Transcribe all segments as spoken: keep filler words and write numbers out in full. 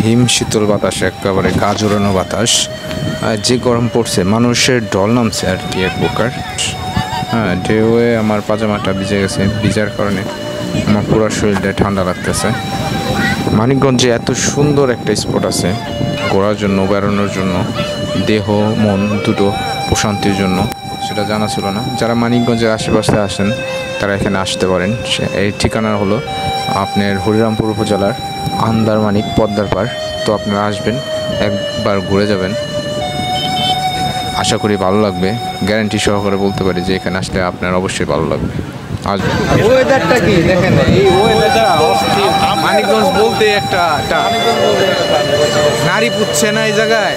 হিম শীতল বাতাস, একেবারে গা জোড়ানো বাতাস। যে গরম পড়ছে, মানুষের ঢল নামছে আর কি এক প্রকার। হ্যাঁ, ঢেউয়ে আমার পাজামাটা ভিজে গেছে, ভিজার কারণে আমার পুরো শরীরটা ঠান্ডা লাগতেছে। মানিকগঞ্জে এত সুন্দর একটা স্পট আছে ঘোরার জন্য, বেড়ানোর জন্য, দেহ মন দুটো প্রশান্তির জন্য, সেটা জানা ছিল না। যারা মানিকগঞ্জের আশেপাশে আসেন তারা এখানে আসতে পারেন। এই ঠিকানা হলো আপনার হরিরামপুর উপজেলার আন্দারমানিক পদ্মার পাড়। তো আপনারা আসবেন, একবার ঘুরে যাবেন, আশা করি ভালো লাগবে। গ্যারান্টি সহকারে বলতে পারি যে এখানে আসলে আপনার অবশ্যই ভালো লাগবে। আসবেন। ওয়েদারটা কি দেখেন, এই ওয়েদারটা মানিকগঞ্জ বলতে একটা নারী পুচ্ছে না এই জায়গায়।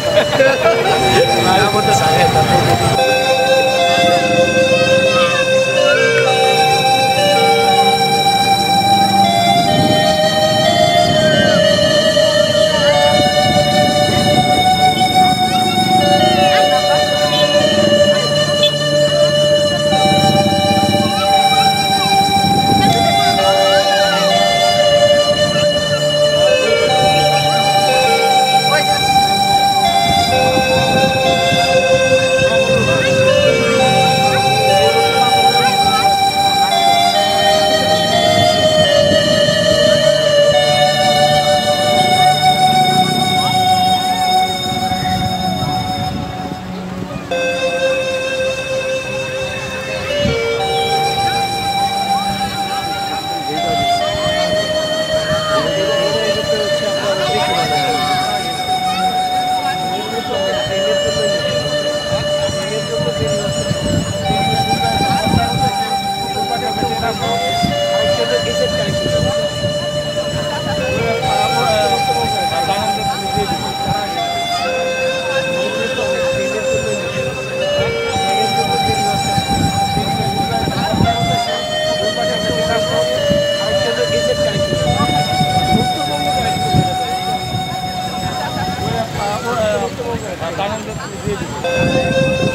Tangan